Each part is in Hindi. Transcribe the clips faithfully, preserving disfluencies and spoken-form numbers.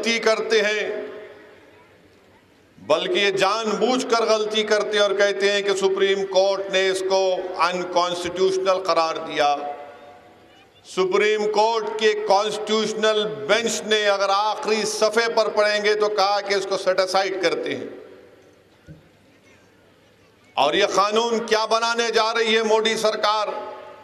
गलती करते हैं, बल्कि ये जानबूझकर गलती करते हैं और कहते हैं कि सुप्रीम कोर्ट ने इसको अनकॉन्स्टिट्यूशनल करार दिया। सुप्रीम कोर्ट के कॉन्स्टिट्यूशनल बेंच ने, अगर आखिरी सफ़े पर पढ़ेंगे तो कहा कि इसको सेटिसाइड करते हैं। और ये कानून क्या बनाने जा रही है मोदी सरकार,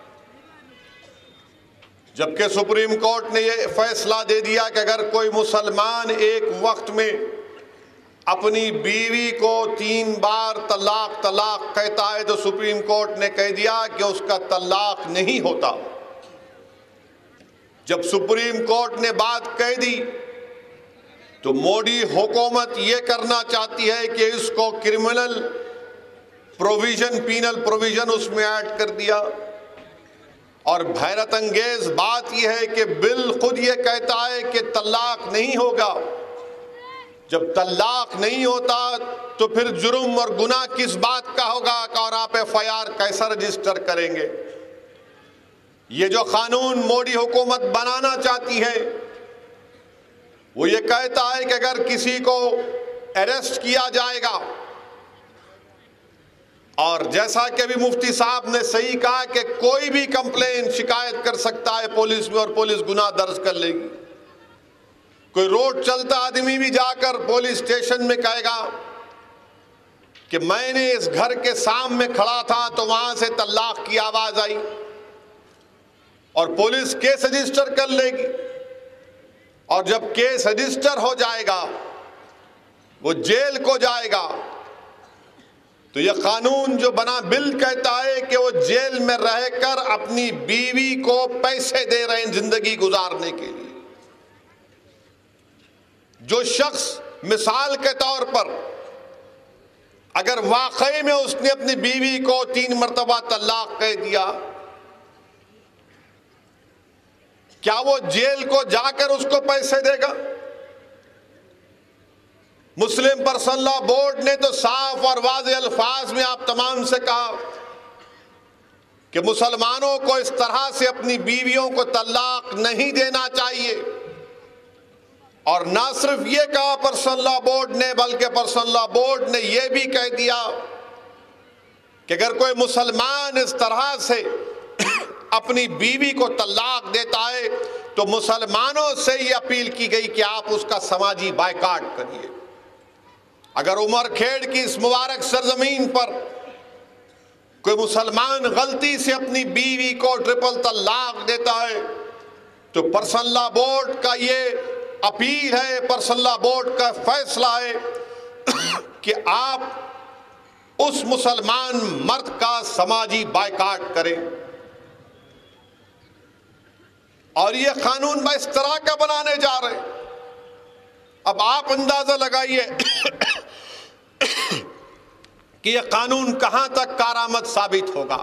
जबकि सुप्रीम कोर्ट ने ये फैसला दे दिया कि अगर कोई मुसलमान एक वक्त में अपनी बीवी को तीन बार तलाक तलाक कहता है तो सुप्रीम कोर्ट ने कह दिया कि उसका तलाक नहीं होता। जब सुप्रीम कोर्ट ने बात कह दी तो मोदी हुकूमत ये करना चाहती है कि इसको क्रिमिनल प्रोविजन, पीनल प्रोविजन उसमें ऐड कर दिया। और हैरत अंगेज बात यह है कि बिल खुद ये कहता है कि तलाक नहीं होगा। जब तलाक नहीं होता तो फिर जुर्म और गुनाह किस बात का होगा और आप एफ आई आर कैसा रजिस्टर करेंगे। ये जो कानून मोदी हुकूमत बनाना चाहती है वो ये कहता है कि अगर किसी को अरेस्ट किया जाएगा, और जैसा कि अभी मुफ्ती साहब ने सही कहा कि कोई भी कंप्लेन शिकायत कर सकता है पुलिस में और पुलिस गुनाह दर्ज कर लेगी। कोई रोड चलता आदमी भी जाकर पुलिस स्टेशन में कहेगा कि मैंने इस घर के सामने खड़ा था तो वहां से तलाक की आवाज आई, और पुलिस केस रजिस्टर कर लेगी। और जब केस रजिस्टर हो जाएगा वो जेल को जाएगा। तो यह कानून जो बना, बिल कहता है कि वो जेल में रहकर अपनी बीवी को पैसे दे रहे हैं जिंदगी गुजारने के लिए। जो शख्स मिसाल के तौर पर अगर वाकई में उसने अपनी बीवी को तीन मर्तबा तलाक कह दिया, क्या वो जेल को जाकर उसको पैसे देगा? मुस्लिम पर्सनल लॉ बोर्ड ने तो साफ और वाज़ेह अल्फाज में आप तमाम से कहा कि मुसलमानों को इस तरह से अपनी बीवियों को तलाक नहीं देना चाहिए। और ना सिर्फ ये कहा पर्सनल लॉ बोर्ड ने, बल्कि पर्सनल लॉ बोर्ड ने यह भी कह दिया कि अगर कोई मुसलमान इस तरह से अपनी बीवी को तलाक देता है तो मुसलमानों से ये अपील की गई कि आप उसका समाजी बायकाट करिए। अगर उमर खेड़ की इस मुबारक सरजमीन पर कोई मुसलमान गलती से अपनी बीवी को ट्रिपल तलाक देता है तो पर्सनल लॉ बोर्ड का ये अपील है, पर्सनल लॉ बोर्ड का फैसला है कि आप उस मुसलमान मर्द का समाजी बायकाट करें। और ये कानून मैं इस तरह का बनाने जा रहे हैं। अब आप अंदाजा लगाइए कि यह कानून कहां तक कारामद साबित होगा।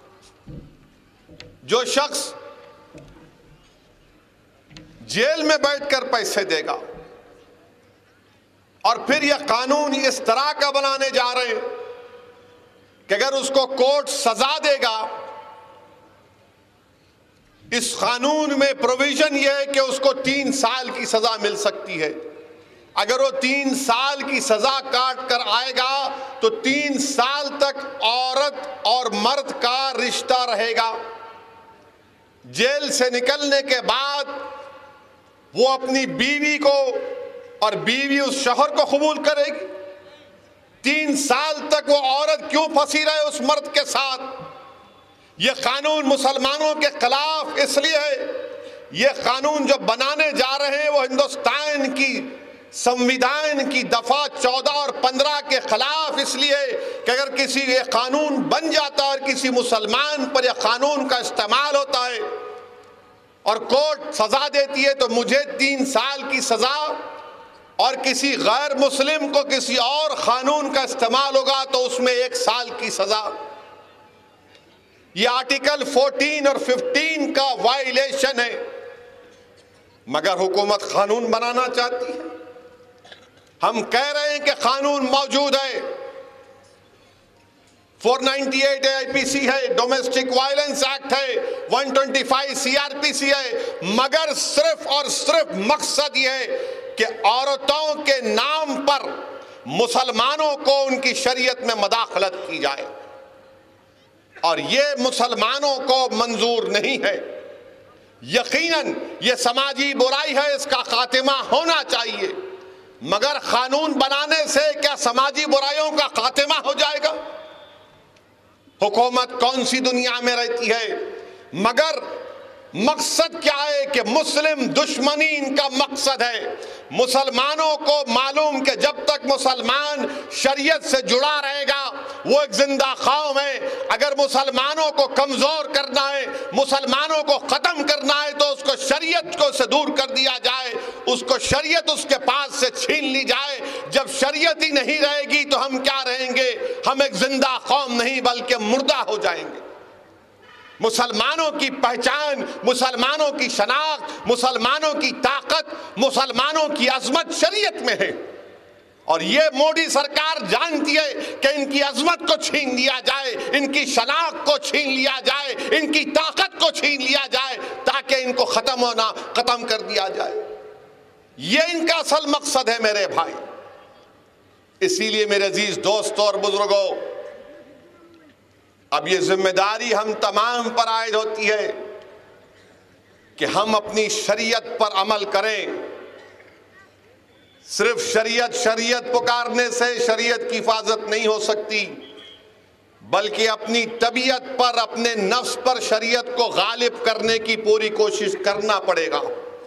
जो शख्स जेल में बैठकर पैसे देगा और फिर यह कानून इस तरह का बनाने जा रहे हैं कि अगर उसको कोर्ट सजा देगा, इस कानून में प्रोविजन यह है कि उसको तीन साल की सजा मिल सकती है। अगर वो तीन साल की सजा काट कर आएगा तो तीन साल तक औरत और मर्द का रिश्ता रहेगा। जेल से निकलने के बाद वो अपनी बीवी को, और बीवी उस शौहर को कबूल करेगी। तीन साल तक वो औरत क्यों फंसी रहे उस मर्द के साथ? ये कानून मुसलमानों के खिलाफ इसलिए है। ये कानून जो बनाने जा रहे हैं वो हिंदुस्तान की संविधान की दफा चौदह और पंद्रह के खिलाफ इसलिए कि अगर किसी ये कानून बन जाता है और किसी मुसलमान पर यह कानून का इस्तेमाल होता है और कोर्ट सजा देती है तो मुझे तीन साल की सजा, और किसी गैर मुस्लिम को किसी और कानून का इस्तेमाल होगा तो उसमें एक साल की सजा। ये आर्टिकल चौदह और पंद्रह का वायलेशन है, मगर हुकूमत कानून बनाना चाहती है। हम कह रहे हैं कि कानून मौजूद है, चार सौ अट्ठानवे आईपीसी है, डोमेस्टिक वायलेंस एक्ट है, एक सौ पच्चीस सीआरपीसी है, मगर सिर्फ और सिर्फ मकसद ये है कि औरतों के नाम पर मुसलमानों को उनकी शरीयत में मदाखलत की जाए, और ये मुसलमानों को मंजूर नहीं है। यकीनन ये समाजी बुराई है, इसका खात्मा होना चाहिए, मगर कानून बनाने से क्या समाजी बुराइयों का खात्मा हो जाएगा? हुकूमत कौन सी दुनिया में रहती है, मगर मकसद क्या है कि मुस्लिम दुश्मनी इनका मकसद है। मुसलमानों को मालूम कि जब तक मुसलमान शरीयत से जुड़ा रहेगा वो एक जिंदा कौम है। अगर मुसलमानों को कमजोर करना है, मुसलमानों को खत्म करना है, तो उसको शरीयत को से दूर कर दिया जाए, उसको शरीयत उसके पास से छीन ली जाए। जब शरीयत ही नहीं रहेगी तो हम क्या रहेंगे? हम एक जिंदा कौम नहीं बल्कि मुर्दा हो जाएंगे। मुसलमानों की पहचान, मुसलमानों की शनाख्त, मुसलमानों की ताकत, मुसलमानों की अजमत शरीयत में है, और ये मोदी सरकार जानती है कि इनकी अजमत को छीन लिया जाए, इनकी शनाख्त को छीन लिया जाए, इनकी ताकत को छीन लिया जाए, ताकि इनको खत्म होना खत्म कर दिया जाए। ये इनका असल मकसद है मेरे भाई। इसीलिए मेरे अजीज दोस्तों और बुजुर्गों, अब ये जिम्मेदारी हम तमाम पर आयद होती है कि हम अपनी शरीयत पर अमल करें। सिर्फ शरीयत शरीयत पुकारने से शरीयत की हिफाजत नहीं हो सकती, बल्कि अपनी तबीयत पर, अपने नफ्स पर शरीयत को गालिब करने की पूरी कोशिश करना पड़ेगा।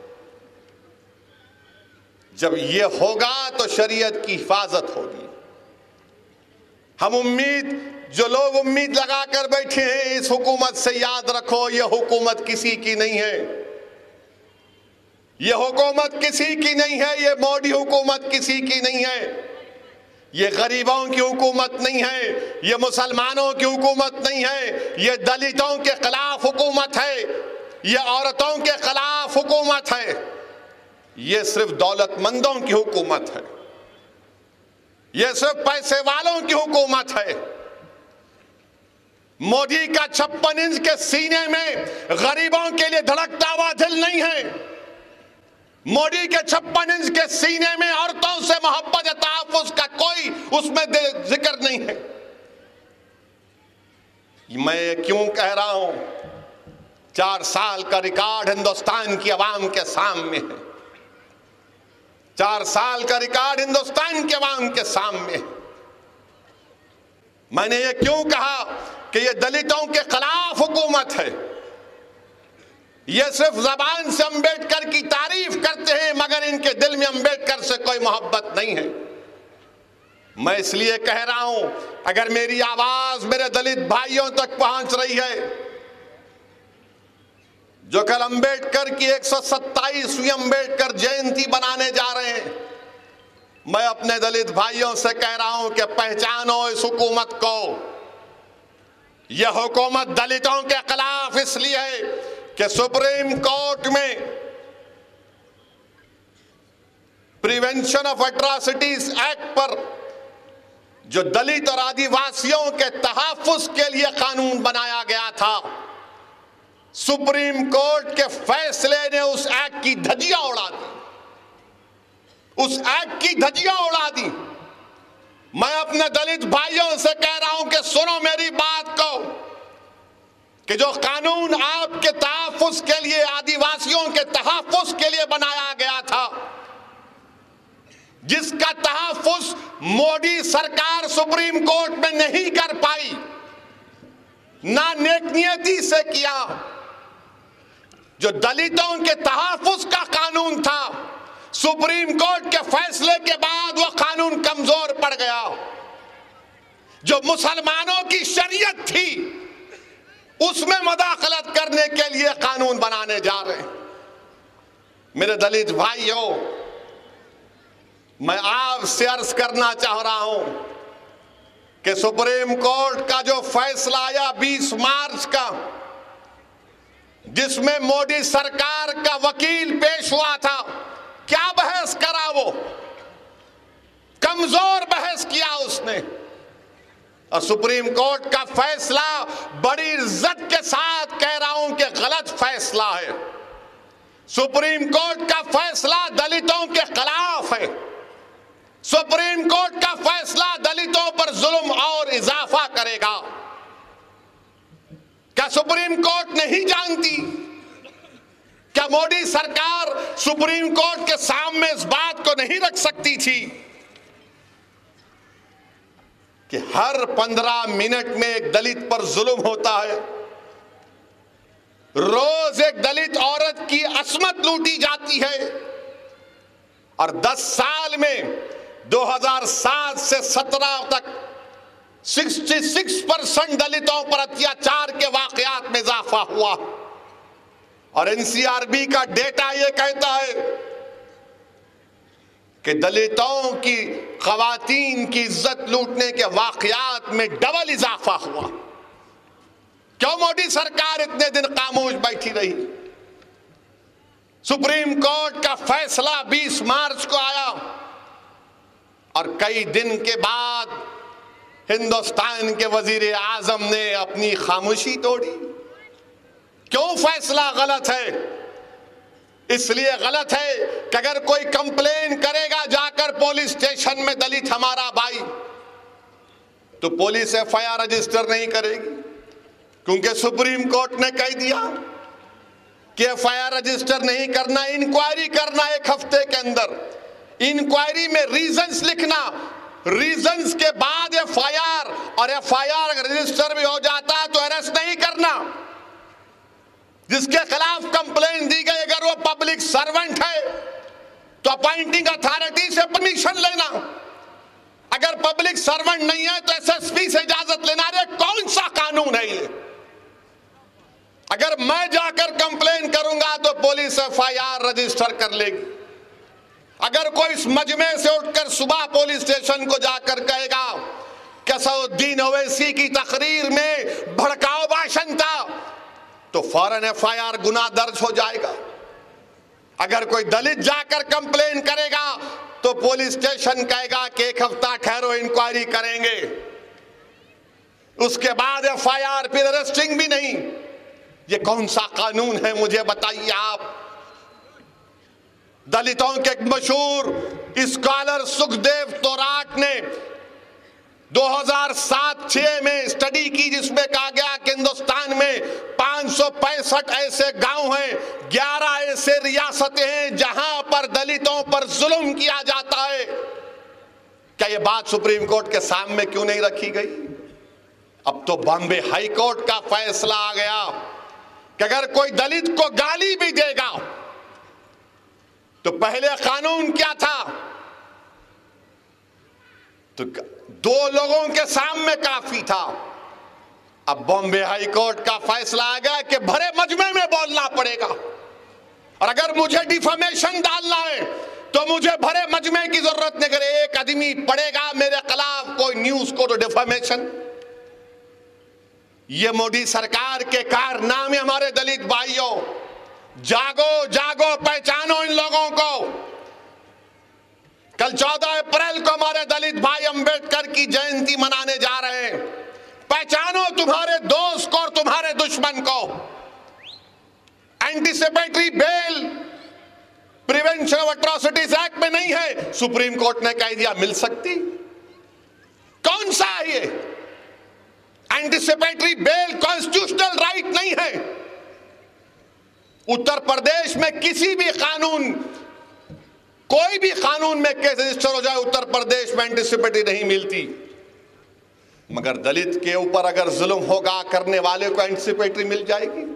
जब ये होगा तो शरीयत की हिफाजत होगी। हम उम्मीद जो लोग उम्मीद लगा कर बैठे हैं इस हुकूमत से, याद रखो ये हुकूमत किसी की नहीं है, ये हुकूमत किसी की नहीं है, ये मोदी हुकूमत किसी की नहीं है, ये गरीबों की हुकूमत नहीं है, ये मुसलमानों की हुकूमत नहीं है, ये दलितों के खिलाफ हुकूमत है, ये औरतों के खिलाफ हुकूमत है, ये सिर्फ दौलतमंदों की हुकूमत है, ये सिर्फ पैसे वालों की हुकूमत है। मोदी का छप्पन इंच के सीने में गरीबों के लिए धड़कता हुआ दिल नहीं है। मोदी के छप्पन इंच के सीने में औरतों से मोहब्बत तहफ़्फ़ुज़ का कोई उसमें जिक्र नहीं है। मैं क्यों कह रहा हूं? चार साल का रिकॉर्ड हिंदुस्तान की आवाम के सामने है। चार साल का रिकॉर्ड हिंदुस्तान के आवाम के सामने। मैंने ये क्यों कहा कि ये दलितों के खिलाफ हुकूमत है? ये सिर्फ जबान से अंबेडकर की तारीफ करते हैं, मगर इनके दिल में अंबेडकर से कोई मोहब्बत नहीं है। मैं इसलिए कह रहा हूं, अगर मेरी आवाज मेरे दलित भाइयों तक पहुंच रही है जो कल अंबेडकर की एक सौ सत्ताईसवीं अंबेडकर जयंती बनाने जा रहे हैं, मैं अपने दलित भाइयों से कह रहा हूं कि पहचानो इस हुकूमत को। यह हुकूमत दलितों के खिलाफ इसलिए है कि सुप्रीम कोर्ट में प्रिवेंशन ऑफ एट्रॉसिटीज एक्ट पर जो दलित और आदिवासियों के तहफ़्फ़ुज़ के लिए कानून बनाया गया था, सुप्रीम कोर्ट के फैसले ने उस एक्ट की धज्जियां उड़ा दी, उस एक्ट की धज्जियां उड़ा दी। मैं अपने दलित भाइयों से कह रहा हूं कि सुनो मेरी बात को, कि जो कानून आपके तहफ़्फ़ुज़ के लिए, आदिवासियों के तहफ़्फ़ुज़ के लिए बनाया गया था, जिसका तहफ़्फ़ुज़ मोदी सरकार सुप्रीम कोर्ट में नहीं कर पाई, ना नेकनियती से किया, जो दलितों के तहफ़्फ़ुज़ का कानून था, सुप्रीम कोर्ट के फैसले के बाद वो कानून कमजोर पड़ गया। जो मुसलमानों की शरीयत थी उसमें मदाखलत करने के लिए कानून बनाने जा रहे हैं। मेरे दलित भाइयों, मैं आपसे अर्ज करना चाह रहा हूं कि सुप्रीम कोर्ट का जो फैसला आया बीस मार्च का, जिसमें मोदी सरकार का वकील पेश हुआ था, क्या बहस करा वो? कमजोर बहस किया उसने, और सुप्रीम कोर्ट का फैसला बड़ी इज्जत के साथ कह रहा हूं कि गलत फैसला है। सुप्रीम कोर्ट का फैसला दलितों के खिलाफ है। सुप्रीम कोर्ट का फैसला दलितों पर जुल्म और इजाफा करेगा। क्या सुप्रीम कोर्ट नहीं जानती? क्या मोदी सरकार सुप्रीम कोर्ट के सामने इस बात को नहीं रख सकती थी कि हर पंद्रह मिनट में एक दलित पर जुल्म होता है, रोज एक दलित औरत की अस्मत लूटी जाती है, और दस साल में दो हज़ार सात से सत्रह तक छियासठ परसेंट दलितों पर अत्याचार के वाकयात में इजाफा हुआ। और एनसीआरबी का डेटा यह कहता है कि दलितों की खवातीन की इज्जत लूटने के वाकयात में डबल इजाफा हुआ। क्यों मोदी सरकार इतने दिन खामोश बैठी रही? सुप्रीम कोर्ट का फैसला बीस मार्च को आया और कई दिन के बाद हिंदुस्तान के वजीर आजम ने अपनी खामोशी तोड़ी। क्यों फैसला गलत है? इसलिए गलत है कि अगर कोई कंप्लेन करेगा जाकर पुलिस स्टेशन में दलित हमारा भाई, तो police F I R register नहीं करेगी, क्योंकि सुप्रीम कोर्ट ने कह दिया कि एफ आई आर रजिस्टर नहीं करना, इंक्वायरी करना एक हफ्ते के अंदर। इंक्वायरी में रीजंस लिखना, रीजंस के बाद एफ आई आर, और एफ आई आर अगर रजिस्टर भी हो जाता है तो अरेस्ट नहीं करना। जिसके खिलाफ कंप्लेन दी गई अगर वो पब्लिक सर्वेंट है तो अपॉइंटिंग अथॉरिटी से परमिशन लेना। अगर पब्लिक सर्वेंट नहीं है तो एस एस पी से इजाजत लेना। रे कौन सा कानून है ये? अगर मैं जाकर कंप्लेन करूंगा तो police F I R register कर लेगी। अगर कोई इस मजमे से उठकर सुबह पुलिस स्टेशन को जाकर कहेगा कि असदुद्दीन ओवैसी की तकरीर में भड़काऊ भाषण था, तो फौरन एफ आई आर गुनाह दर्ज हो जाएगा। अगर कोई दलित जाकर कंप्लेन करेगा तो पुलिस स्टेशन कहेगा कि एक हफ्ता ठहरो, इंक्वायरी करेंगे, उसके बाद एफ आई आर, फिर अरेस्टिंग भी नहीं। ये कौन सा कानून है मुझे बताइए आप? दलितों के एक मशहूर स्कॉलर सुखदेव तोराट ने दो हज़ार सात छह में स्टडी की, जिसमें कहा गया कि हिंदुस्तान में पांच सौ पैंसठ ऐसे गांव हैं, ग्यारह ऐसे रियासतें हैं जहां पर दलितों पर जुल्म किया जाता है। क्या यह बात सुप्रीम कोर्ट के सामने क्यों नहीं रखी गई? अब तो बॉम्बे हाई कोर्ट का फैसला आ गया कि अगर कोई दलित को गाली भी देगा, तो पहले कानून क्या था? तो दो लोगों के सामने काफी था। अब बॉम्बे हाई कोर्ट का फैसला आ गया कि भरे मजमे में बोलना पड़ेगा, और अगर मुझे डिफेमेशन डालना है तो मुझे भरे मजमे की जरूरत नहीं। करे एक आदमी पड़ेगा मेरे खिलाफ कोई न्यूज को तो डिफेमेशन। ये मोदी सरकार के कारनामे हमारे दलित भाइयों। जागो जागो, पहचानो इन लोगों को। कल चौदह अप्रैल को हमारे दलित भाई अंबेडकर की जयंती मनाने जा रहे हैं। पहचानो तुम्हारे दोस्त को और तुम्हारे दुश्मन को। Anticipatory bail prevention of atrocities act में नहीं है, सुप्रीम कोर्ट ने कह दिया मिल सकती। कौन सा है ये? एंटीसिपेटरी बेल कॉन्स्टिट्यूशनल राइट नहीं है। उत्तर प्रदेश में किसी भी कानून, कोई भी कानून में केस रजिस्टर हो जाए, उत्तर प्रदेश में एंटीसिपेटरी नहीं मिलती। मगर दलित के ऊपर अगर जुल्म होगा, करने वाले को एंटीसिपेटरी मिल जाएगी।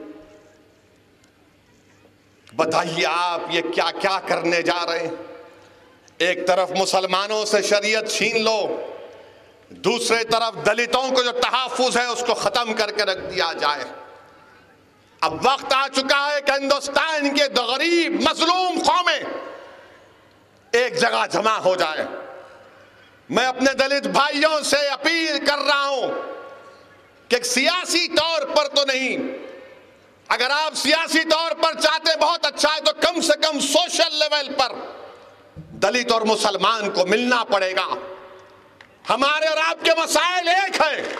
बताइए आप ये क्या क्या करने जा रहे हैं? एक तरफ मुसलमानों से शरीयत छीन लो, दूसरे तरफ दलितों को जो तहफ्फुज है उसको खत्म करके रख दिया जाए। अब वक्त आ चुका है कि हिंदुस्तान के गरीब मजलूम कौमें एक जगह जमा हो जाए। मैं अपने दलित भाइयों से अपील कर रहा हूं कि सियासी तौर पर तो नहीं, अगर आप सियासी तौर पर चाहते बहुत अच्छा है, तो कम से कम सोशल लेवल पर दलित और मुसलमान को मिलना पड़ेगा। हमारे और आपके मसाइल एक है।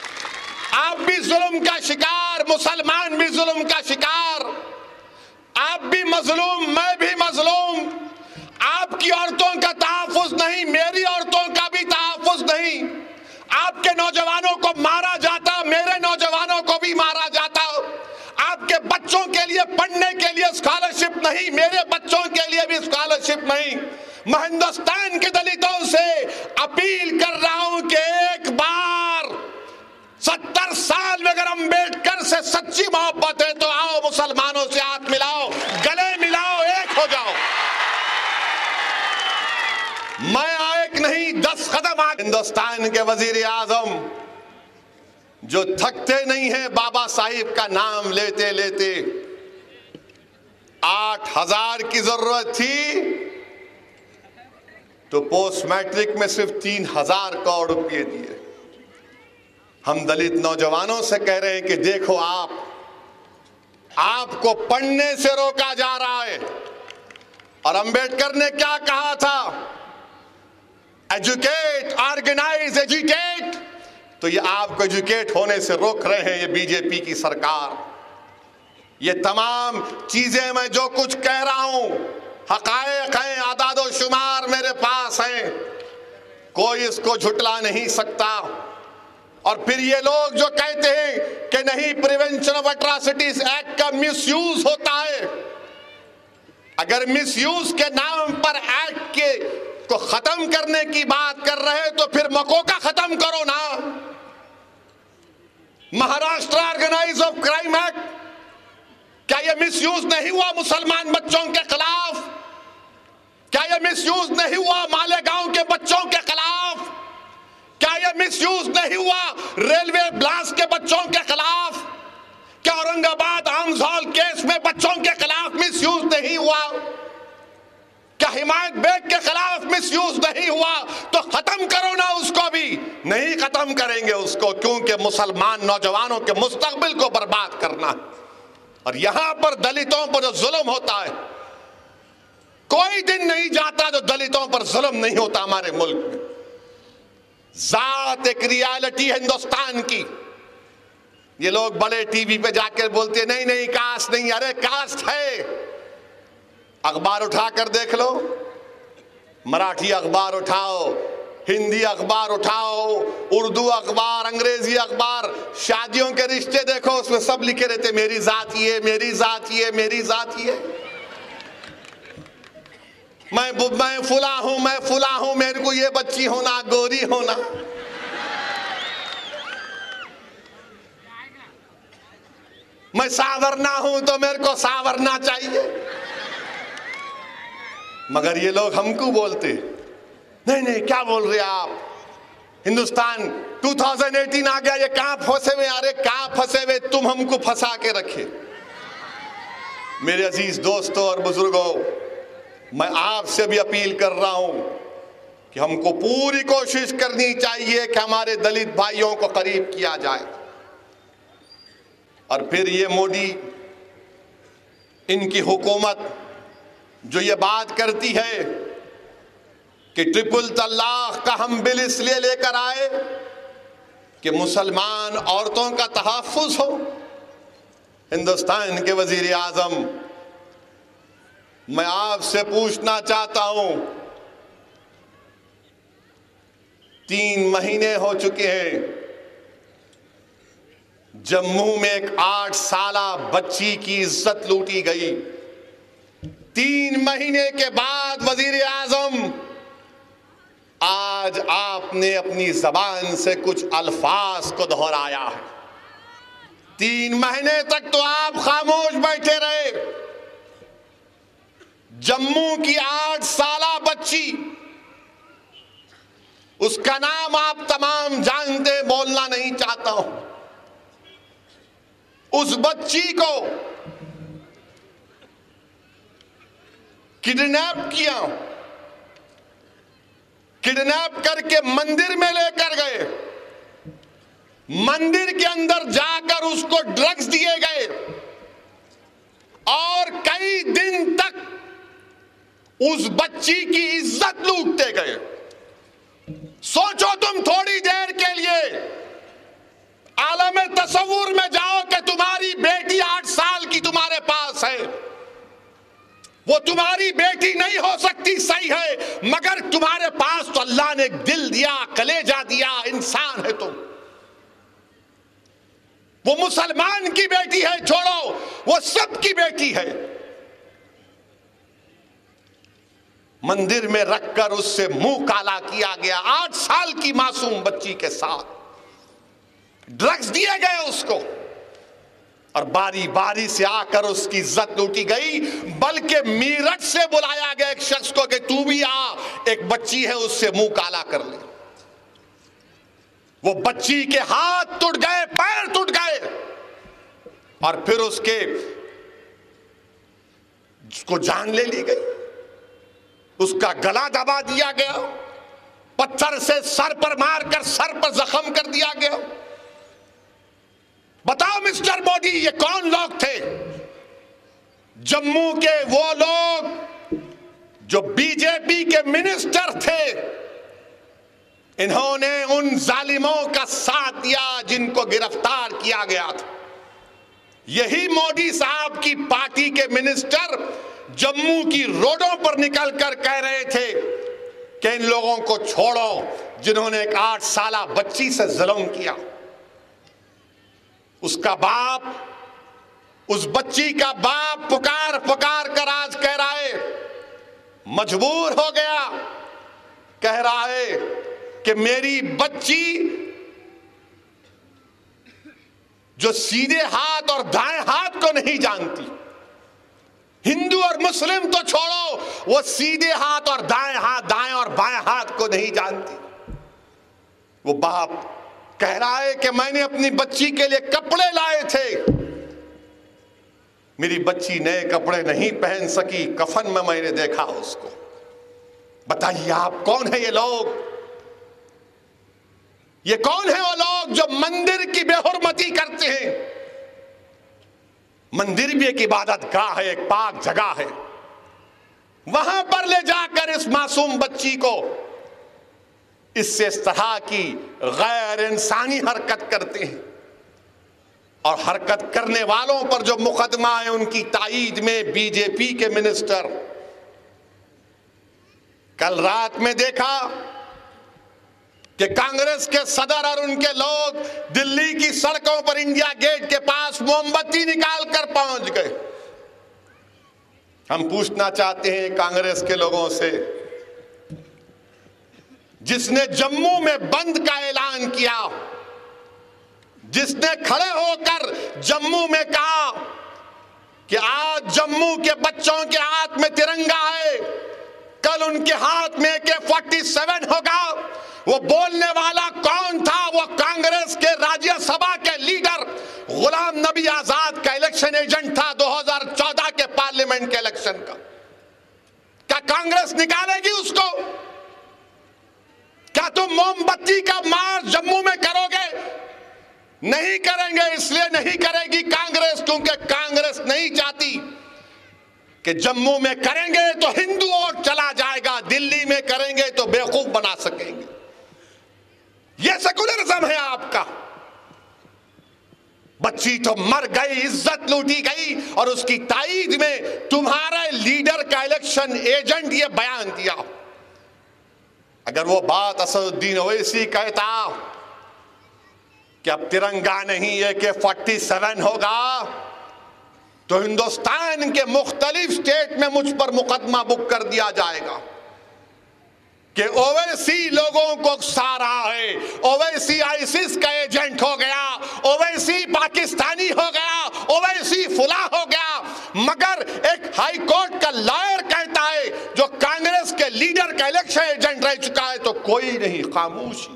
आप भी जुल्म का शिकार, मुसलमान भी जुल्म का शिकार। आप आप भी मजलूम, मैं भी मजलूम। आपकी औरतों का तहफ्फुज़ नहीं, मेरी औरतों का भी तहफ्फुज़ नहीं। आपके नौजवानों को मारा जाता, मेरे नौजवानों को भी मारा जाता। आपके बच्चों के लिए पढ़ने के लिए स्कॉलरशिप नहीं, मेरे बच्चों के लिए भी स्कॉलरशिप नहीं। मैं हिंदुस्तान के दलितों से अपील कर रहा हूं कि एक बार सत्तर साल में अगर अंबेडकर से सच्ची मोहब्बत है तो आओ मुसलमानों से हाथ मिलाओ, गले मिलाओ, एक हो जाओ। मैं एक नहीं दस कदम आगे। हिंदुस्तान के वजीर आजम जो थकते नहीं है बाबा साहिब का नाम लेते लेते, आठ हजार की जरूरत थी तो पोस्ट मैट्रिक में सिर्फ तीन हजार करोड़ रुपए दिए। हम दलित नौजवानों से कह रहे हैं कि देखो आप आपको पढ़ने से रोका जा रहा है। और अंबेडकर ने क्या कहा था? Educate, organise, educate. तो ये आपको एजुकेट होने से रोक रहे हैं ये बीजेपी की सरकार। ये तमाम चीजें मैं जो कुछ कह रहा हूं हकायक हैं, आदादो शुमार मेरे पास हैं, कोई इसको झुटला नहीं सकता। और फिर ये लोग जो कहते हैं कि नहीं प्रिवेंशन ऑफ एट्रोसिटीज एक्ट का मिसयूज होता है, अगर मिसयूज के नाम पर एक्ट के को खत्म करने की बात कर रहे हैं तो फिर मकोका खत्म करो ना। Maharashtra organise of crime act, क्या यह मिसयूज नहीं हुआ मुसलमान बच्चों के खिलाफ? क्या यह मिसयूज नहीं हुआ मालेगांव के बच्चों के खिलाफ? क्या यह मिसयूज नहीं हुआ रेलवे ब्लास्ट के बच्चों के खिलाफ? क्या औरंगाबाद आर्म्स हॉल केस में बच्चों के खिलाफ मिसयूज नहीं हुआ? क्या हिमायत बेग के खिलाफ मिसयूज नहीं हुआ? तो खत्म करो ना उसको भी। नहीं खत्म करेंगे उसको, क्योंकि मुसलमान नौजवानों के मुस्तकबिल को बर्बाद करना। और यहां पर दलितों पर जो जुल्म होता है, कोई दिन नहीं जाता जो दलितों पर जुल्म नहीं होता हमारे मुल्क में। जात एक रियलिटी है हिंदुस्तान की। ये लोग बड़े टीवी पे जाकर बोलते हैं नहीं नहीं कास्ट नहीं, अरे कास्ट है। अखबार उठाकर देख लो, मराठी अखबार उठाओ, हिंदी अखबार उठाओ, उर्दू अखबार, अंग्रेजी अखबार, शादियों के रिश्ते देखो, उसमें सब लिखे रहते मेरी जात ये, मेरी जात ये, मेरी जात ये। मैं मैं फुला हूं, मैं फुला हूं, मेरे को ये बच्ची होना, गोरी होना। मैं सावरना हूं तो मेरे को सावरना चाहिए। मगर ये लोग हमको बोलते नहीं नहीं क्या बोल रहे आप, हिंदुस्तान दो हज़ार अठारह आ गया, ये कहां फंसे हुए? अरे कहां फंसे हुए, तुम हमको फंसा के रखे। मेरे अजीज दोस्तों और बुजुर्गों, मैं आपसे भी अपील कर रहा हूं कि हमको पूरी कोशिश करनी चाहिए कि हमारे दलित भाइयों को करीब किया जाए। और फिर ये मोदी, इनकी हुकूमत जो ये बात करती है कि ट्रिपल तलाक का हम बिल इसलिए लेकर आए कि मुसलमान औरतों का तहफ्फुज हो। हिंदुस्तान के वजीर आजम, मैं आपसे पूछना चाहता हूं, तीन महीने हो चुके हैं, जम्मू में एक आठ साला बच्ची की इज्जत लूटी गई। तीन महीने के बाद वजीर आजम, आज आपने अपनी जबान से कुछ अल्फाज को दोहराया है। तीन महीने तक तो आप खामोश बैठे रहे। जम्मू की आठ साला बच्ची, उसका नाम आप तमाम जानते, बोलना नहीं चाहता हूं। उस बच्ची को किडनैप किया, किडनैप करके मंदिर में लेकर गए। मंदिर के अंदर जाकर उसको ड्रग्स दिए गए और कई दिन तक उस बच्ची की इज्जत लूटते गए। सोचो तुम थोड़ी देर के लिए आलम तसव्वुर में जाओ कि तुम्हारी बेटी आठ साल की तुम्हारे पास है, वो तुम्हारी बेटी नहीं हो सकती, सही है, मगर तुम्हारे पास तो अल्लाह ने एक दिल दिया, कलेजा दिया, इंसान है तुम। वो मुसलमान की बेटी है, छोड़ो, वो सबकी बेटी है। मंदिर में रखकर उससे मुंह काला किया गया, आठ साल की मासूम बच्ची के साथ ड्रग्स दिए गए उसको, और बारी बारी से आकर उसकी इज्जत लूटी गई। बल्कि मीरठ से बुलाया गया एक शख्स को कि तू भी आ, एक बच्ची है, उससे मुंह काला कर ले। वो बच्ची के हाथ टूट गए, पैर टूट गए, और फिर उसके उसको जान ले ली गई, उसका गला दबा दिया गया, पत्थर से सर पर मारकर सर पर जख्म कर दिया गया। बताओ मिस्टर मोदी, ये कौन लोग थे? जम्मू के वो लोग जो बीजेपी के मिनिस्टर थे, इन्होंने उन जालिमों का साथ दिया जिनको गिरफ्तार किया गया था। यही मोदी साहब की पार्टी के मिनिस्टर जम्मू की रोडों पर निकलकर कह रहे थे कि इन लोगों को छोड़ो जिन्होंने एक आठ साला बच्ची से जुल्म किया। उसका बाप, उस बच्ची का बाप पुकार पुकार कर आज कह रहा है, मजबूर हो गया, कह रहा है कि मेरी बच्ची जो सीधे हाथ और दाएं हाथ को नहीं जानती, हिंदू और मुस्लिम तो छोड़ो, वो सीधे हाथ और दाएं हाथ, दाएं और बाएं हाथ को नहीं जानती। वो बाप कह रहा है कि मैंने अपनी बच्ची के लिए कपड़े लाए थे, मेरी बच्ची नए कपड़े नहीं पहन सकी, कफन में मैंने देखा उसको। बताइए आप कौन है ये लोग? ये कौन है वो लोग जो मंदिर की बेहुरमती करते हैं? मंदिर भी एक इबादत गाह है, एक पाक जगह है, वहां पर ले जाकर इस मासूम बच्ची को इससे इस तरह की गैर इंसानी हरकत करते हैं। और हरकत करने वालों पर जो मुकदमा है, उनकी ताईद में बीजेपी के मिनिस्टर। कल रात में देखा कि कांग्रेस के सदर और उनके लोग दिल्ली की सड़कों पर इंडिया गेट के पास मोमबत्ती निकाल कर पहुंच गए। हम पूछना चाहते हैं कांग्रेस के लोगों से, जिसने जम्मू में बंद का ऐलान किया, जिसने खड़े होकर जम्मू में कहा कि आज जम्मू के बच्चों के हाथ में तिरंगा है, कल उनके हाथ में के फोर्टी सेवन होगा, वो बोलने वाला कौन था? वो कांग्रेस के राज्यसभा के लीडर गुलाम नबी आजाद का इलेक्शन एजेंट था दो हज़ार चौदह के पार्लियामेंट के इलेक्शन का। क्या कांग्रेस निकालेगी उसको? क्या तुम मोमबत्ती का मार्च जम्मू में करोगे? नहीं करेंगे। इसलिए नहीं करेगी कांग्रेस क्योंकि कांग्रेस नहीं चाहती कि जम्मू में करेंगे तो हिंदू वोट चला जाएगा, दिल्ली में करेंगे तो बेवकूफ बना सकेंगे। यह सेकुलरिज्म है आपका। बच्ची तो मर गई, इज्जत लूटी गई, और उसकी ताईद में तुम्हारे लीडर का इलेक्शन एजेंट ये बयान दिया। अगर वो बात असदुद्दीन ओवैसी कहता कि अब तिरंगा नहीं है कि फोर्टी सेवन होगा, तो हिंदुस्तान के मुख्तलिफ स्टेट में मुझ पर मुकदमा बुक कर दिया जाएगा कि ओवैसी लोगों को उकसा रहा है, ओवैसी आईसिस का एजेंट हो गया, ओवैसी पाकिस्तानी हो गया, ओवैसी फुला हो गया। मगर एक हाई कोर्ट का लॉयर कहता है जो कांग्रेस के लीडर का इलेक्शन एजेंट रह चुका है, तो कोई नहीं, खामोशी।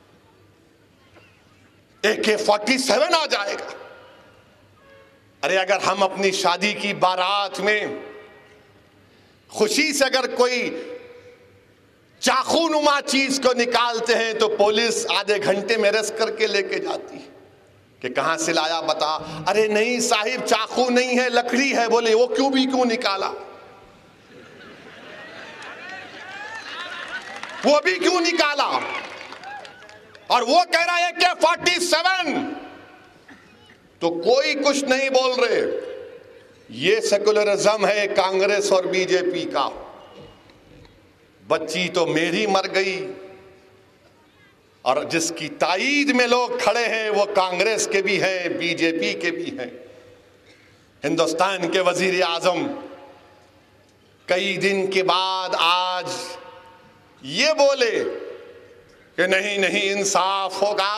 ए के फोर्टी सेवन आ जाएगा। अरे अगर हम अपनी शादी की बारात में खुशी से अगर कोई चाकू नुमा चीज को निकालते हैं तो पुलिस आधे घंटे में अरेस्ट करके लेके जाती है कि कहां से लाया बता। अरे नहीं साहिब, चाकू नहीं है, लकड़ी है। बोले वो क्यों भी क्यों निकाला, वो भी क्यों निकाला? और वो कह रहा है कि फोर्टी सेवन, तो कोई कुछ नहीं बोल रहे। ये सेकुलरिज्म है कांग्रेस और बीजेपी का। बच्ची तो मेरी मर गई, और जिसकी ताईद में लोग खड़े हैं वो कांग्रेस के भी हैं, बीजेपी के भी हैं। हिंदुस्तान के वजीर आजम कई दिन के बाद आज ये बोले कि नहीं नहीं इंसाफ होगा,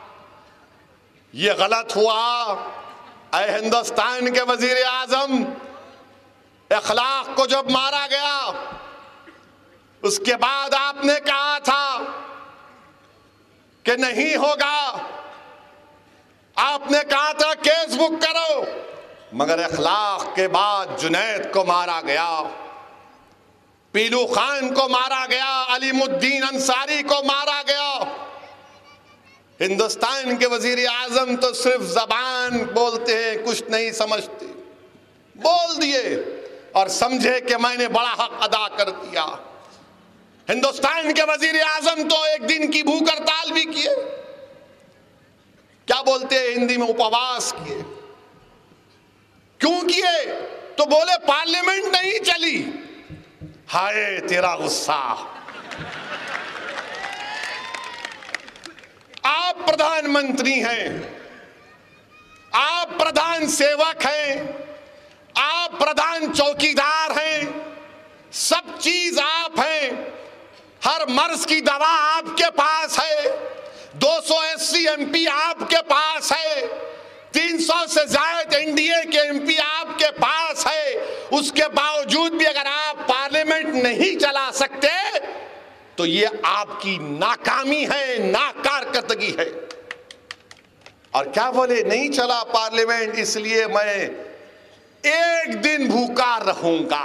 ये गलत हुआ। ऐ हिंदुस्तान के वजीर आजम, अखलाक को जब मारा गया उसके बाद आपने कहा था कि नहीं होगा, आपने कहा था केस बुक करो, मगर अखलाक के बाद जुनैद को मारा गया, पीलू खान को मारा गया, अलीमुद्दीन अंसारी को मारा गया। हिंदुस्तान के वजीर आजम तो सिर्फ जबान बोलते हैं, कुछ नहीं समझते। बोल दिए और समझे कि मैंने बड़ा हक अदा कर दिया। हिंदुस्तान के वजीर आजम तो एक दिन की भूख हड़ताल भी किए, क्या बोलते हैं हिंदी में, उपवास किए। क्यों किए? तो बोले पार्लियामेंट नहीं चली। हाय तेरा गुस्सा। आप प्रधानमंत्री हैं, आप प्रधान सेवक हैं, आप प्रधान चौकीदार हैं, सब चीज आप हैं। हर मर्ज की दवा आपके पास है, दो सौ अस्सी एमपी आपके पास है, तीन सौ से ज्यादा एनडीए के एमपी आपके पास है। उसके बावजूद भी अगर आप पार्लियामेंट नहीं चला सकते तो ये आपकी नाकामी है, नाकारकर्दगी है। और क्या बोले, नहीं चला पार्लियामेंट इसलिए मैं एक दिन भूखा रहूंगा।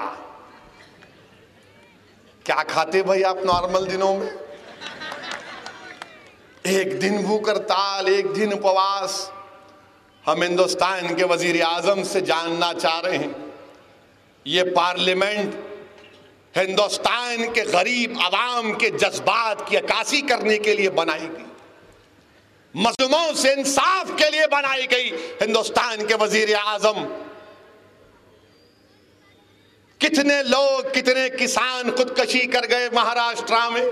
क्या खाते भाई आप नॉर्मल दिनों में? एक दिन भूख हड़ताल, एक दिन उपवास। हम हिंदुस्तान के वजीर आजम से जानना चाह रहे हैं, ये पार्लियामेंट हिंदुस्तान के गरीब आवाम के जज्बात की अक्कासी करने के लिए बनाई गई, मजलूमों से इंसाफ के लिए बनाई गई। हिंदुस्तान के वजीर आजम, कितने लोग, कितने किसान खुदकशी कर गए महाराष्ट्र में।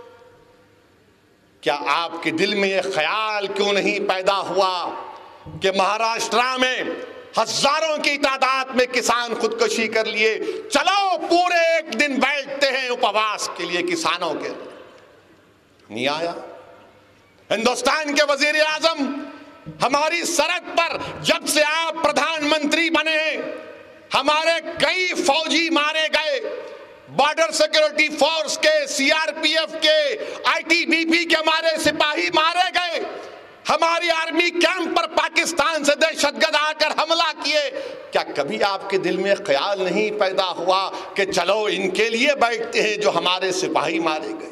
क्या आपके दिल में यह ख्याल क्यों नहीं पैदा हुआ कि महाराष्ट्र में हजारों की तादाद में किसान खुदकुशी कर लिए, चलो पूरे एक दिन बैठते हैं उपवास के लिए किसानों के लिए? नहीं आया। हिंदुस्तान के वजीर आजम, हमारी सरहद पर जब से आप प्रधानमंत्री बने हमारे कई फौजी मारे गए, बॉर्डर सिक्योरिटी फोर्स के, सीआरपीएफ के, आईटीबीपी के हमारे सिपाही मारे गए। हमारी आर्मी कैंप पर पाकिस्तान से दहशतगर्द आकर हमला किए। क्या कभी आपके दिल में ख्याल नहीं पैदा हुआ कि चलो इनके लिए बैठते हैं जो हमारे सिपाही मारे गए?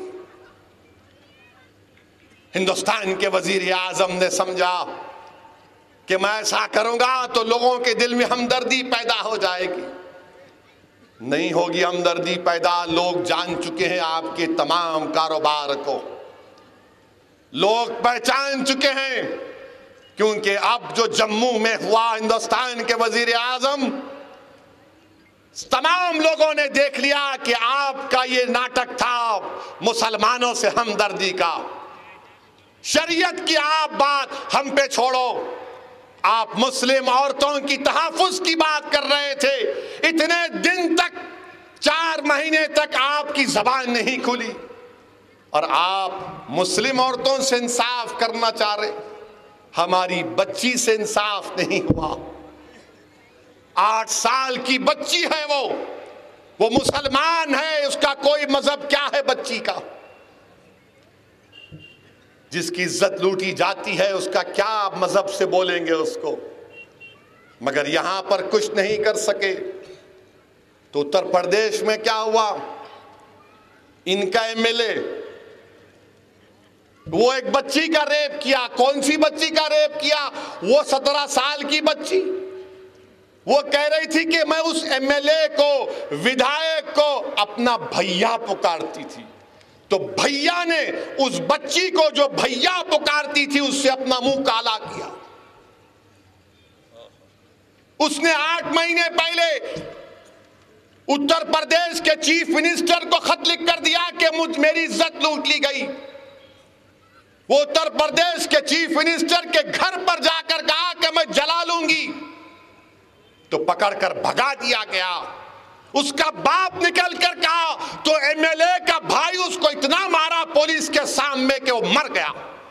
हिंदुस्तान के वजीर आजम ने समझा कि मैं ऐसा करूंगा तो लोगों के दिल में हमदर्दी पैदा हो जाएगी। नहीं होगी हमदर्दी पैदा। लोग जान चुके हैं आपके तमाम कारोबार को, लोग पहचान चुके हैं, क्योंकि अब जो जम्मू में हुआ हिंदुस्तान के वजीर आजम, तमाम लोगों ने देख लिया कि आपका ये नाटक था मुसलमानों से हमदर्दी का। शरीयत की आप बात हम पे छोड़ो, आप मुस्लिम औरतों की तहफ़्फ़ुज़ की बात कर रहे थे। इतने दिन तक, चार महीने तक आपकी जबान नहीं खुली और आप मुस्लिम औरतों से इंसाफ करना चाह रहे। हमारी बच्ची से इंसाफ नहीं हुआ। आठ साल की बच्ची है, वो वो मुसलमान है, उसका कोई मजहब क्या है बच्ची का? जिसकी इज्जत लूटी जाती है उसका क्या आप मजहब से बोलेंगे उसको? मगर यहां पर कुछ नहीं कर सके। तो उत्तर प्रदेश में क्या हुआ, इनका एमएलए वो एक बच्ची का रेप किया। कौन सी बच्ची का रेप किया? वो सत्रह साल की बच्ची। वो कह रही थी कि मैं उस एमएलए को, विधायक को अपना भैया पुकारती थी। तो भैया ने उस बच्ची को जो भैया पुकारती थी उससे अपना मुंह काला किया। उसने आठ महीने पहले उत्तर प्रदेश के चीफ मिनिस्टर को खत लिख कर दिया कि मुझ मेरी इज्जत लूट ली गई। वो उत्तर प्रदेश के चीफ मिनिस्टर के घर पर जाकर कहा कि मैं जला लूंगी, तो पकड़कर भगा दिया गया। उसका बाप निकल कर कहा तो एमएलए का भाई उसको इतना मारा पुलिस के सामने कि वो मर गया,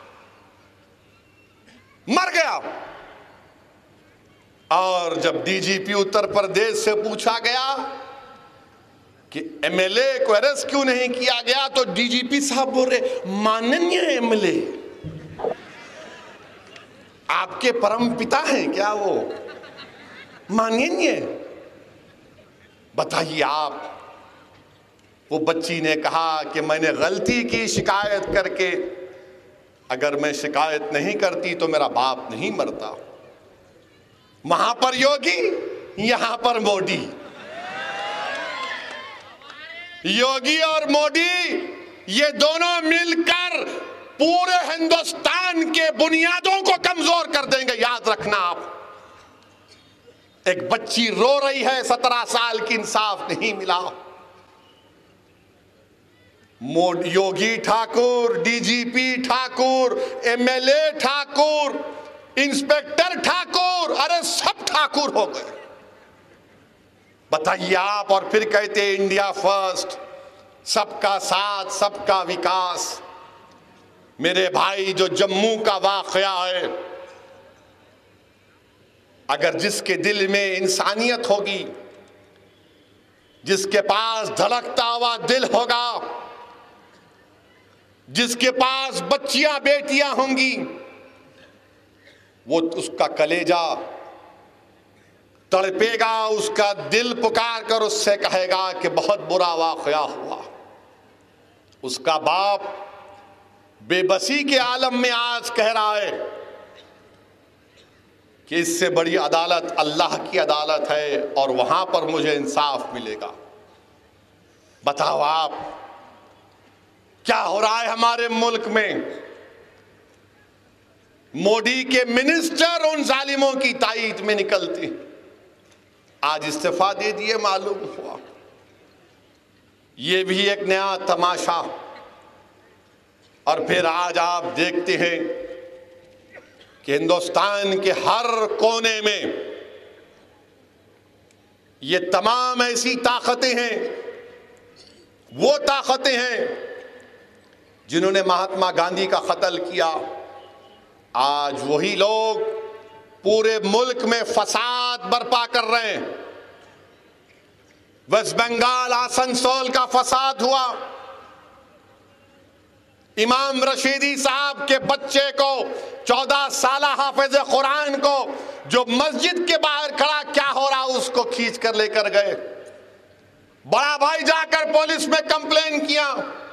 मर गया। और जब डीजीपी उत्तर प्रदेश से पूछा गया कि एमएलए को अरेस्ट क्यों नहीं किया गया, तो डीजीपी साहब बोल रहे, माननीय एमएलए, आपके परम पिता हैं क्या वो? माननीय, बताइए आप। वो बच्ची ने कहा कि मैंने गलती की शिकायत करके, अगर मैं शिकायत नहीं करती तो मेरा बाप नहीं मरता। वहां पर योगी, यहां पर मोदी। योगी और मोदी ये दोनों मिलकर पूरे हिंदुस्तान के बुनियादों को कमजोर कर देंगे, याद रखना आप। एक बच्ची रो रही है, सत्रह साल की, इंसाफ नहीं मिला। Yogi Thakur, DGP Thakur, MLA Thakur, inspector Thakur, अरे सब ठाकुर हो गए, बताइए आप। और फिर कहते इंडिया फर्स्ट, सबका साथ, सबका विकास। मेरे भाई, जो जम्मू का वाकया है, अगर जिसके दिल में इंसानियत होगी, जिसके पास धड़कता हुआ दिल होगा, जिसके पास बच्चियां बेटियां होंगी, वो उसका कलेजा तड़पेगा, उसका दिल पुकार कर उससे कहेगा कि बहुत बुरा वाकया हुआ। उसका बाप बेबसी के आलम में आज कह रहा है कि इससे बड़ी अदालत अल्लाह की अदालत है और वहां पर मुझे इंसाफ मिलेगा। बताओ आप, क्या हो रहा है हमारे मुल्क में? मोदी के मिनिस्टर उन जालिमों की ताईद में निकलते, आज इस्तीफा दे दिए मालूम हुआ। ये भी एक नया तमाशा। और फिर आज आप देखते हैं कि हिंदुस्तान के हर कोने में ये तमाम ऐसी ताकतें हैं, वो ताकतें हैं जिन्होंने महात्मा गांधी का कत्ल किया। आज वही लोग पूरे मुल्क में फसाद बर्पा कर रहे हैं। वेस्ट बंगाल आसनसोल का फसाद हुआ, इमाम रशीदी साहब के बच्चे को, चौदह साल हाफिज कुरान को, जो मस्जिद के बाहर खड़ा क्या हो रहा उसको खींच कर लेकर गए। बड़ा भाई जाकर पुलिस में कंप्लेन किया,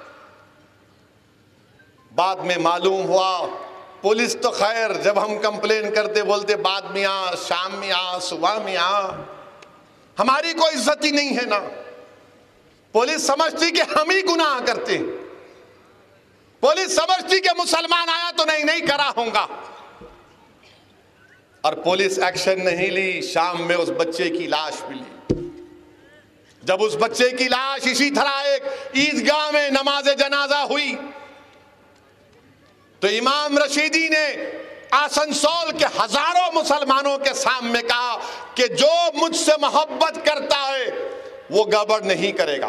बाद में मालूम हुआ पुलिस तो खैर जब हम कंप्लेन करते बोलते बाद में आ, शाम में आ, सुबह में आ, हमारी कोई इज्जत ही नहीं है ना। पुलिस समझती कि हम ही गुनाह करते हैं, पुलिस समझती कि मुसलमान आया तो नहीं नहीं करा होगा, और पुलिस एक्शन नहीं ली। शाम में उस बच्चे की लाश मिली। जब उस बच्चे की लाश इसी तरह एक ईदगाह में नमाज जनाजा हुई तो इमाम रशीदी ने आसनसोल के हजारों मुसलमानों के सामने कहा कि जो मुझसे मोहब्बत करता है वो गड़बड़ नहीं करेगा,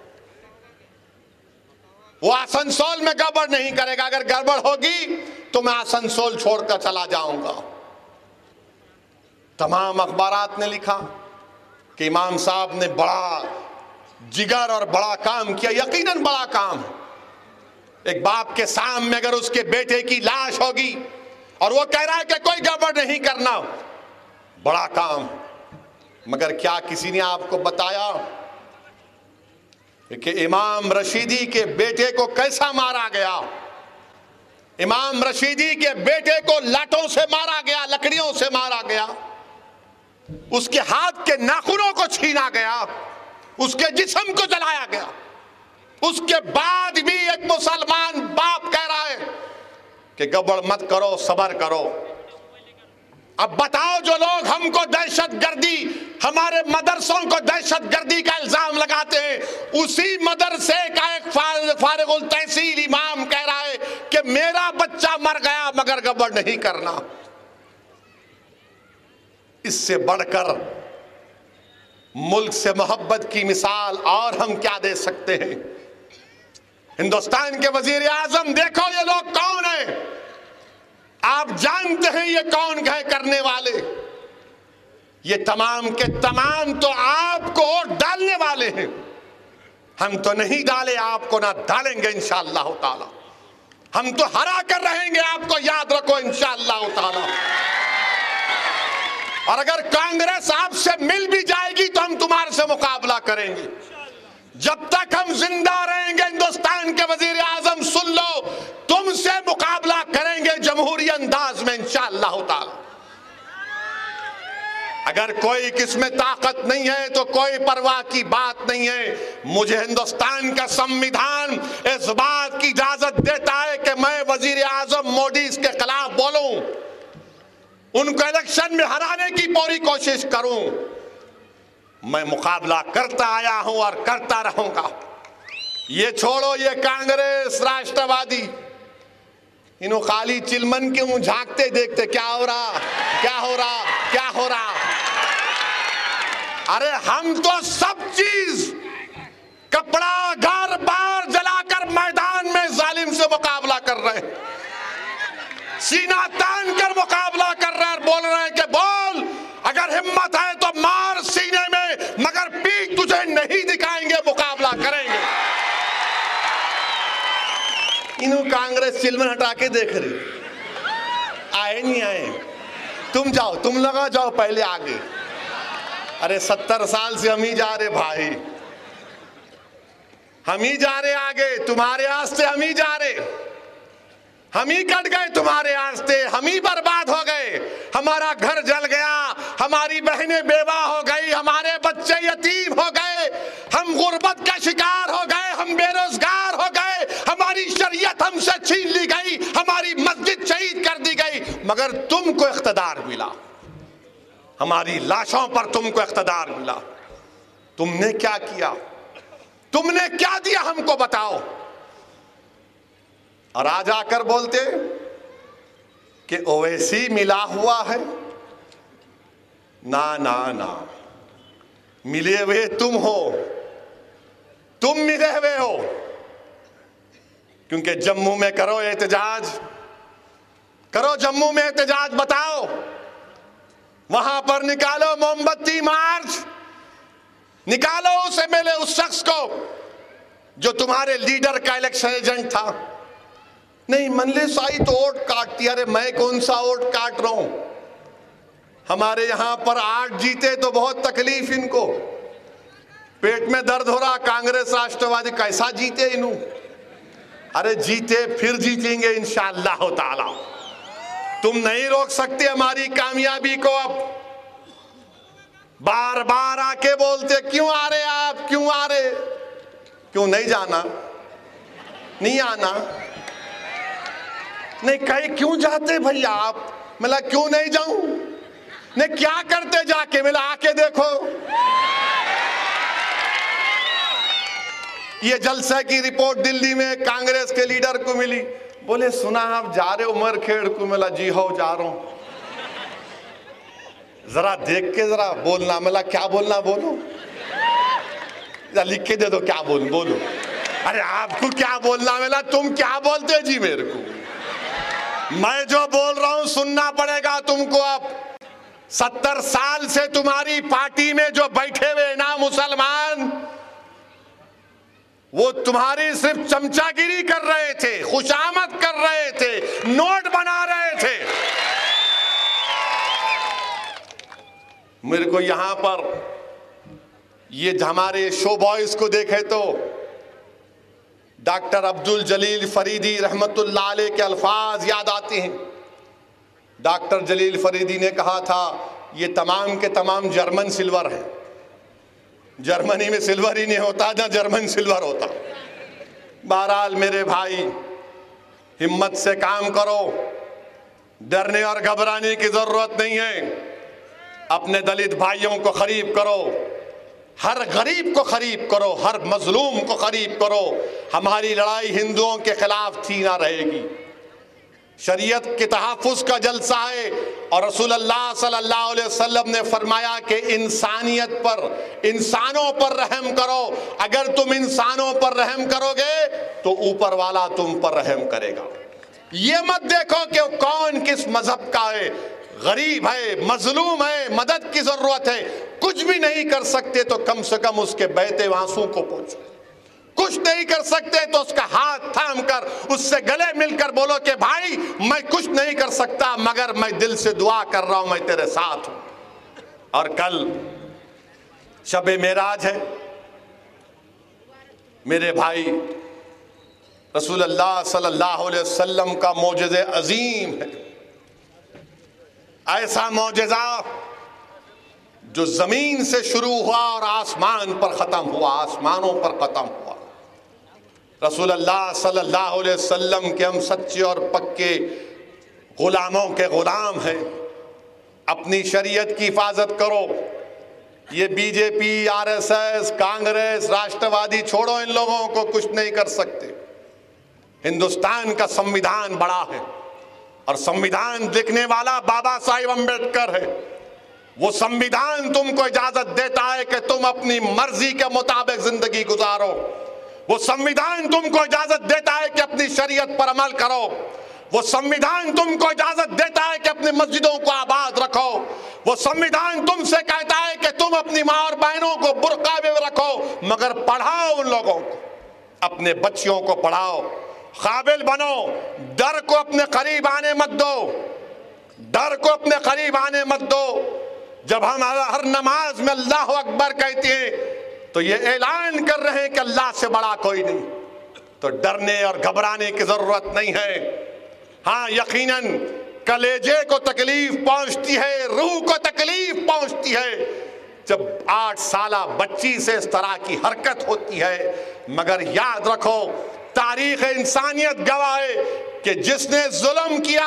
वो आसनसोल में गड़बड़ नहीं करेगा, अगर गड़बड़ होगी तो मैं आसनसोल छोड़कर चला जाऊंगा। तमाम अखबारात ने लिखा कि इमाम साहब ने बड़ा जिगर और बड़ा काम किया। यकीनन बड़ा काम। एक बाप के सामने अगर उसके बेटे की लाश होगी और वो कह रहा है कि कोई गड़बड़ नहीं करना, बड़ा काम। मगर क्या किसी ने आपको बताया कि इमाम रशीदी के बेटे को कैसा मारा गया? इमाम रशीदी के बेटे को लाठों से मारा गया, लकड़ियों से मारा गया, उसके हाथ के नाखूनों को छीना गया, उसके जिस्म को जलाया गया। उसके बाद भी एक मुसलमान बाप कह रहा है कि गड़बड़ मत करो, सब्र करो। अब बताओ, जो लोग हमको दहशतगर्दी, हमारे मदरसों को दहशतगर्दी का इल्जाम लगाते हैं, उसी मदरसे का एक फारिगुल तहसील इमाम कह रहा है कि मेरा बच्चा मर गया मगर गड़बड़ नहीं करना। इससे बढ़कर मुल्क से मोहब्बत की मिसाल और हम क्या दे सकते हैं। हिंदुस्तान के वजीर आजम, देखो ये लोग कौन है, आप जानते हैं ये कौन है करने वाले। ये तमाम के तमाम तो आपको वोट डालने वाले हैं। हम तो नहीं डाले, आपको ना डालेंगे इंशाअल्लाह ताला। हम तो हरा कर रहेंगे, आपको याद रखो इंशाअल्लाह ताला। और अगर कांग्रेस आपसे मिल भी जाएगी तो हम तुम्हारे से मुकाबला करेंगे। जब तक हम जिंदा रहेंगे हिंदुस्तान के वजीर आजम, सुन लो, तुमसे मुकाबला करेंगे जमहूरी अंदाज में इंशाअल्लाह ताला। अगर कोई किसमें ताकत नहीं है तो कोई परवाह की बात नहीं है। मुझे हिंदुस्तान का संविधान इस बात की इजाजत देता है कि मैं वजीर आजम मोदी के खिलाफ बोलूं, उनको इलेक्शन में हराने की पूरी कोशिश करूं। मैं मुकाबला करता आया हूं और करता रहूंगा। ये छोड़ो, ये कांग्रेस राष्ट्रवादी, इन्हों खाली चिलमन के मुंह झांकते देखते क्या हो रहा, क्या हो रहा, क्या हो रहा। अरे हम तो सब चीज, कपड़ा घर बार जलाकर मैदान में जालिम से मुकाबला कर रहे हैं, सीना तान कर मुकाबला कर रहे हैं, बोल रहे हैं कि बोल, अगर हिम्मत है तो मार सीने में, मगर पीठ तुझे नहीं दिखाएंगे, मुकाबला करेंगे। इन्हों कांग्रेस चिलमन हटा के देख रही, आए नहीं आए, तुम जाओ, तुम लगा जाओ पहले आगे। अरे सत्तर साल से हम ही जा रहे भाई, हम ही जा रहे आगे, तुम्हारे आस्ते हम ही जा रहे, हम ही कट गए तुम्हारे आस्ते, हम ही बर्बाद हो गए, हमारा घर जल गया, हमारी बहनें बेवा हो गई, हमारे बच्चे यतीम हो गए, हम गुर्बत का शिकार हो गए, हम बेरोजगार हो गए, हमारी शरीयत हमसे छीन ली गई, हमारी मस्जिद शहीद कर दी गई, मगर तुमको इख्तिदार मिला, हमारी लाशों पर तुमको इख्तिदार मिला। तुमने क्या किया, तुमने क्या दिया हमको बताओ। और आज आकर बोलते कि ओवैसी मिला हुआ है। ना ना ना, मिले हुए तुम हो, तुम मिले हुए हो, क्योंकि जम्मू में करो एहतजाज, करो जम्मू में एहतजाज, बताओ, वहां पर निकालो मोमबत्ती मार्च, निकालो उस एमएलए, उस शख्स को जो तुम्हारे लीडर का इलेक्शन एजेंट था। नहीं, मनले साई तो वोट काटती, अरे मैं कौन सा वोट काट रहा हूं, हमारे यहां पर आठ जीते तो बहुत तकलीफ इनको, पेट में दर्द हो रहा, कांग्रेस राष्ट्रवादी कैसा जीते इन्हों। अरे जीते फिर जीतेंगे इंशाअल्लाह ताला, तुम नहीं रोक सकते हमारी कामयाबी को। अब बार बार आके बोलते क्यों आ रहे आप, क्यों आ रहे, क्यों नहीं जाना, नहीं आना, नहीं कहीं क्यों जाते भैया आप, मिला क्यों नहीं जाऊं, नहीं क्या करते जाके, मिला आके देखो। ये जलसे की रिपोर्ट दिल्ली में कांग्रेस के लीडर को मिली, बोले सुना आप जा रहे हो उमरखेड़ को, मिला जी हो जा रहा हूं, जरा देख के जरा बोलना, मिला क्या बोलना बोलो, लिख के दे दो क्या बोल बोलो। अरे आपको क्या बोलना, मिला तुम क्या बोलते जी मेरे को, मैं जो बोल रहा हूं सुनना पड़ेगा तुमको। अब सत्तर साल से तुम्हारी पार्टी में जो बैठे हुए ना मुसलमान, वो तुम्हारी सिर्फ चमचागिरी कर रहे थे, खुशामद कर रहे थे, नोट बना रहे थे। मेरे को यहां पर ये हमारे शो बॉयज को देखे तो डॉक्टर अब्दुल जलील फरीदी रहमतुल्लाह अलैह के अल्फाज याद आते हैं। डॉक्टर जलील फरीदी ने कहा था ये तमाम के तमाम जर्मन सिल्वर है, जर्मनी में सिल्वर ही नहीं होता जहाँ जर्मन सिल्वर होता। बहरहाल मेरे भाई, हिम्मत से काम करो, डरने और घबराने की जरूरत नहीं है। अपने दलित भाइयों को करीब करो, हर गरीब को करीब करो, हर मजलूम को करीब करो। हमारी लड़ाई हिंदुओं के खिलाफ थी ना रहेगी। शरीयत के तहफ़्फ़ुज़ का जलसा है और रसूलुल्लाह सल्लल्लाहु अलैहि वसल्लम ने फरमाया कि इंसानियत पर, इंसानों पर रहम करो। अगर तुम इंसानों पर रहम करोगे तो ऊपर वाला तुम पर रहम करेगा। ये मत देखो कि कौन किस मजहब का है, गरीब है, मजलूम है, मदद की जरूरत है, कुछ भी नहीं कर सकते तो कम से कम उसके बहते आंसू को पहुंचो। कुछ नहीं कर सकते तो उसका हाथ थाम कर उससे गले मिलकर बोलो कि भाई मैं कुछ नहीं कर सकता मगर मैं दिल से दुआ कर रहा हूं, मैं तेरे साथ हूं। और कल शब-ए मेराज है मेरे भाई, रसूलुल्लाह सल्लल्लाहु अलैहि वसल्लम का मौजज़े अजीम है। ऐसा मौजज़ा जो जमीन से शुरू हुआ और आसमान पर खत्म हुआ, आसमानों पर खत्म हुआ। रसूलुल्लाह सल्लल्लाहु अलैहि वसल्लम के हम सच्चे और पक्के गुलामों के गुलाम हैं। अपनी शरीयत की हिफाजत करो। ये बीजेपी, आरएसएस, कांग्रेस, राष्ट्रवादी छोड़ो, इन लोगों को कुछ नहीं कर सकते। हिंदुस्तान का संविधान बड़ा है और संविधान लिखने वाला बाबा साहिब अम्बेडकर है। वो संविधान तुमको इजाजत देता है कि तुम अपनी मर्जी के मुताबिक जिंदगी गुजारो। वो संविधान तुमको इजाजत देता है कि अपनी शरीयत पर अमल करो। वो संविधान तुमको इजाजत देता है कि अपनी मस्जिदों को आबाद रखो। वो संविधान तुमसे कहता है कि तुम अपनी माँ और बहनों को बुर्का में रखो, मगर पढ़ाओ उन लोगों को, अपने बच्चियों को पढ़ाओ, काबिल बनो। डर को अपने करीब आने मत दो, डर को अपने करीब आने मत दो। जब हम हर नमाज में अल्लाह अकबर कहते हैं तो ये ऐलान कर रहे हैं कि अल्लाह से बड़ा कोई नहीं। तो डरने और घबराने की जरूरत नहीं है। हाँ, यकीनन कलेजे को तकलीफ पहुंचती है, रूह को तकलीफ पहुंचती है जब आठ साला बच्ची से इस तरह की हरकत होती है। मगर याद रखो, तारीख इंसानियत गवाह है कि जिसने जुल्म किया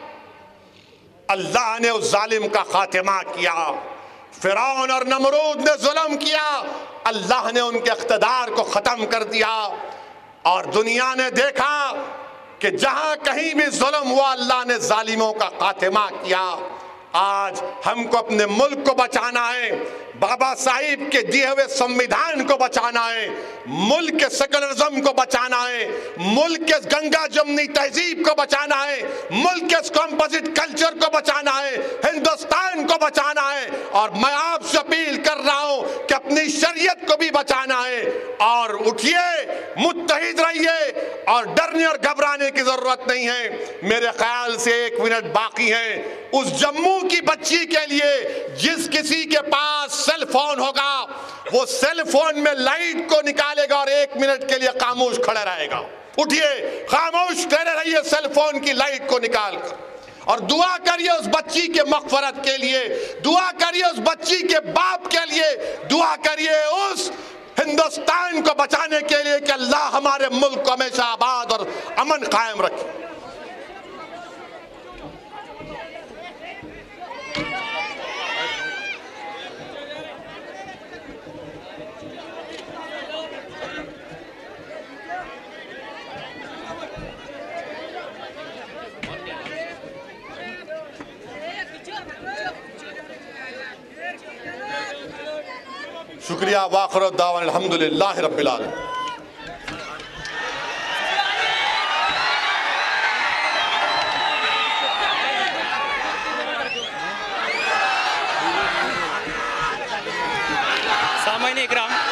अल्लाह ने उस जालिम का खातिमा किया। फिरौन और नमरूद ने जुल्म किया, अल्लाह ने उनके इख्तिदार को खत्म कर दिया। और दुनिया ने देखा कि जहां कहीं भी जुल्म हुआ अल्लाह ने जालिमों का खातिमा किया। आज हमको अपने मुल्क को बचाना है, बाबा साहिब के दिए हुए संविधान को बचाना है, मुल्क के सेकुलरिज्म को बचाना है, मुल्क के गंगा जमनी तहजीब को बचाना है, मुल्क के कॉम्पोजिट कल्चर को बचाना है, हिंदुस्तान को बचाना है। और मैं आपसे अपील कर रहा हूं कि अपनी शरीयत को भी बचाना है। और उठिए, मुत्तहिद रहिए और डरने और घबराने की जरूरत नहीं है। मेरे ख्याल से एक मिनट बाकी है। उस जम्मू की बच्ची के लिए जिस किसी के पास सेल फोन होगा वो सेल फोन में लाइट को निकालेगा और एक मिनट के लिए खामोश खड़ा रहेगा। उठिए, खामोश खड़े रहिए सेल फोन की लाइट को निकालकर, और दुआ करिए उस बच्ची के मग़फ़िरत के लिए, दुआ करिए उस बच्ची के बाप के लिए, दुआ करिए उस हिंदुस्तान को बचाने के लिए कि अल्लाह हमारे मुल्क को हमेशा आबाद और अमन कायम रखे। शुक्रिया। वाखिर दावा अल्हम्दुलिल्लाहि रब्बिल आलमीन। सामान्य इकराम